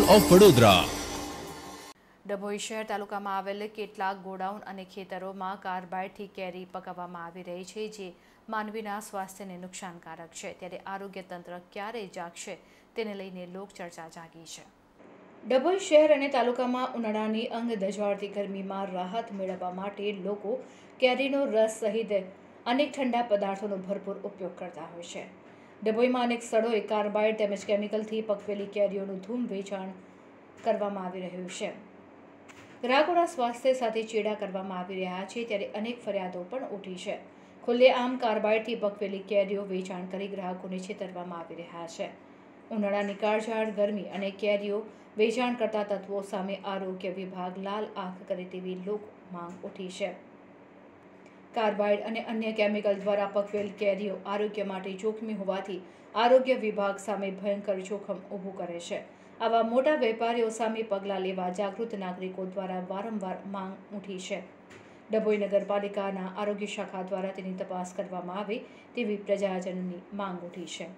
Of Vadodara. Dabhoi શહેર તાલુકામાં આવેલ કેટલાક ગોડાઉન અને ખેતરોમાં કાર્બાઇડથી કેરી પકાવવામાં આવી રહી છે, જે માનવીના સ્વાસ્થ્યને નુકસાનકારક છે। ત્યારે આરોગ્ય તંત્ર ક્યારે જાગશે તેને લઈને લોકચર્ચા જાગી છે। ડભોઈ શહેર અને તાલુકામાં ઉનાળાની અંગ દઝાડતી ગરમીમાં રાહત મેળવવા માટે લોકો કેરીનો રસ સહિત અનેક ઠંડા પદાર્થોનો ભરપૂર ઉપયોગ કરતા હોય છે। ડભોઈમાં અનેક સ્થળોએ કાર્બાઇડ તેમજ કેમિકલથી પકવેલી કેરીઓનું ધૂમ વેચાણ કરવામાં આવી રહ્યું છે। ગ્રાહકોના સ્વાસ્થ્ય સાથે ચેડા કરવામાં આવી રહ્યા છે, ત્યારે અનેક ફરિયાદો પણ ઉઠી છે। ખુલ્લેઆમ કાર્બાઇડથી પકવેલી કેરીઓ વેચાણ કરી ગ્રાહકોને છેતરવામાં આવી રહ્યા છે। ઉનાળાની કાળઝાળ ગરમી અને કેરીઓ વેચાણ કરતા તત્વો સામે આરોગ્ય વિભાગ લાલ આંખ કરે તેવી લોક માંગ ઉઠી છે। કાર્બાઇડ અને અન્ય કેમિકલ દ્વારા પકવેલ કેરીઓ આરોગ્ય માટે જોખમી હોવાથી આરોગ્ય વિભાગ સામે ભયંકર જોખમ ઊભું કરે છે। આવા મોટા વેપારીઓ સામે પગલાં લેવા જાગૃત નાગરિકો દ્વારા વારંવાર માંગ ઉઠી છે। ડભોઈ નગરપાલિકાના આરોગ્ય શાખા દ્વારા તેની તપાસ કરવામાં આવે તેવી પ્રજાજનની માંગ ઉઠી છે।